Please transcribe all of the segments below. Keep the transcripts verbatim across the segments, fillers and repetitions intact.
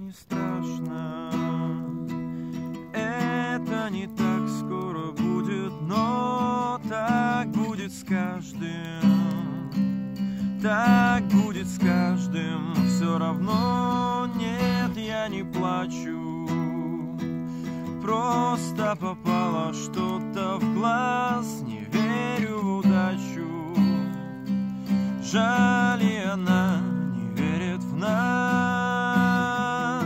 не страшно. Это не так скоро будет, но так будет с каждым. Так будет с каждым. Все равно нет, я не плачу. Просто попало что-то в глаз. Не верю в удачу. Жаль, и она не верит в нас.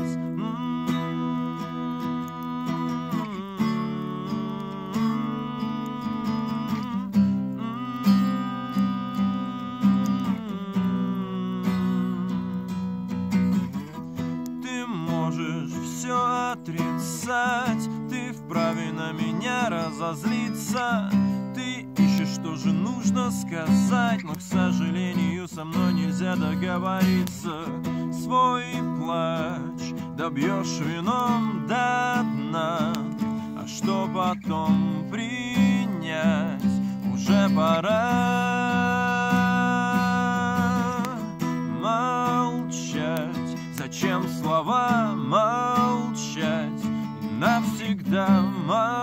Ты можешь все отрицать, ты вправе на меня разозлиться. Ты ищешь, что же нужно сказать, но, к сожалению, со мной нельзя договориться. Свой плач добьешь вином до дна, а что потом принять уже пора. Молчать, зачем слова молчать, и навсегда молчать.